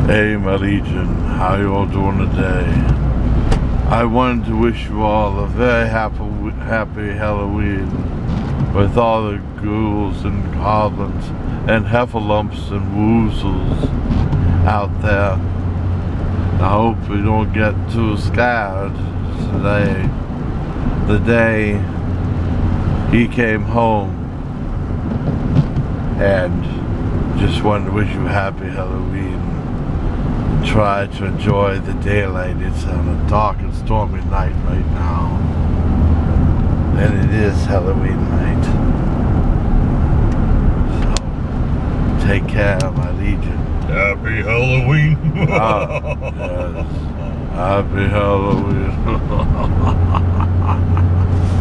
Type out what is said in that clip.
Hey my legion, how you all doing today? I wanted to wish you all a very happy Halloween with all the ghouls and goblins and heffalumps and woozles out there. I hope you don't get too scared today, the day he came home, and just wanted to wish you a happy Halloween. Try to enjoy the daylight. It's on a dark and stormy night right now, and it is Halloween night. So take care, my legion. Happy Halloween. Yes. Happy Halloween.